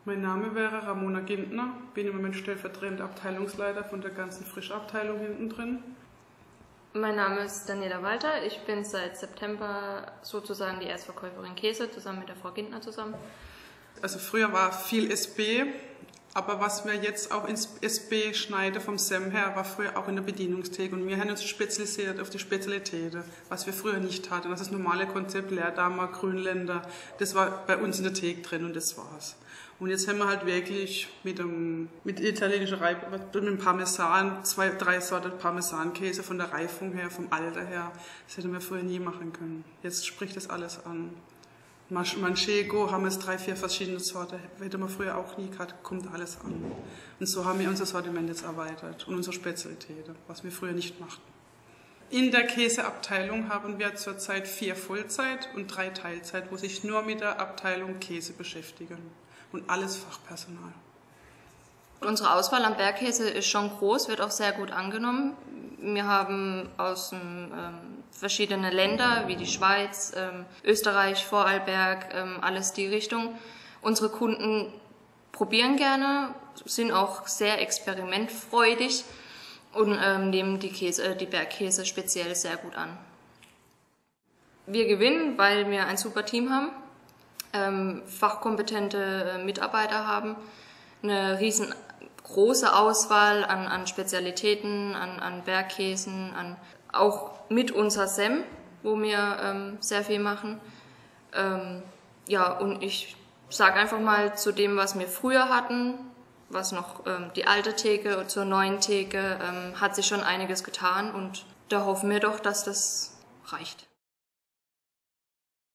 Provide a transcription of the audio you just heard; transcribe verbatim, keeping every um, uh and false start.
Mein Name wäre Ramona Gintner, bin im Moment stellvertretender Abteilungsleiter von der ganzen Frischabteilung hinten drin. Mein Name ist Daniela Walter, ich bin seit September sozusagen die Erstverkäuferin Käse, zusammen mit der Frau Gintner zusammen. Also früher war viel S B, aber was wir jetzt auch ins S B schneiden vom Sem her, war früher auch in der Bedienungstheke. Und wir haben uns spezialisiert auf die Spezialitäten, was wir früher nicht hatten. Das ist das normale Konzept, Leerdammer, Grünländer, das war bei uns in der Theke drin und das war's. Und jetzt haben wir halt wirklich mit dem mit italienischer Reifung, mit dem Parmesan, zwei, drei Sorten Parmesankäse von der Reifung her, vom Alter her. Das hätten wir früher nie machen können. Jetzt spricht das alles an. Manchego haben es drei, vier verschiedene Sorten. Hätte man früher auch nie gehabt, kommt alles an. Und so haben wir unser Sortiment jetzt erweitert und unsere Spezialitäten, was wir früher nicht machten. In der Käseabteilung haben wir zurzeit vier Vollzeit und drei Teilzeit, wo sich nur mit der Abteilung Käse beschäftigen. Und alles Fachpersonal. Unsere Auswahl am Bergkäse ist schon groß, wird auch sehr gut angenommen. Wir haben aus ähm, verschiedene Länder wie die Schweiz, ähm, Österreich, Vorarlberg, ähm, alles die Richtung. Unsere Kunden probieren gerne, sind auch sehr experimentfreudig und ähm, nehmen die, Käse, äh, die Bergkäse speziell sehr gut an. Wir gewinnen, weil wir ein super Team haben. Ähm, fachkompetente Mitarbeiter haben, eine riesengroße Auswahl an, an Spezialitäten, an, an Bergkäsen, an, auch mit unser Sem, wo wir ähm, sehr viel machen. Ähm, ja, und ich sage einfach mal zu dem, was wir früher hatten, was noch ähm, die alte Theke zur neuen Theke, ähm, hat sich schon einiges getan und da hoffen wir doch, dass das reicht.